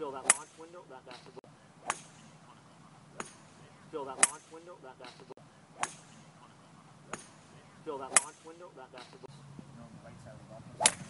Fill that launch window. That's the goal. Fill that launch window. That's the goal. Fill that launch window. That's the goal.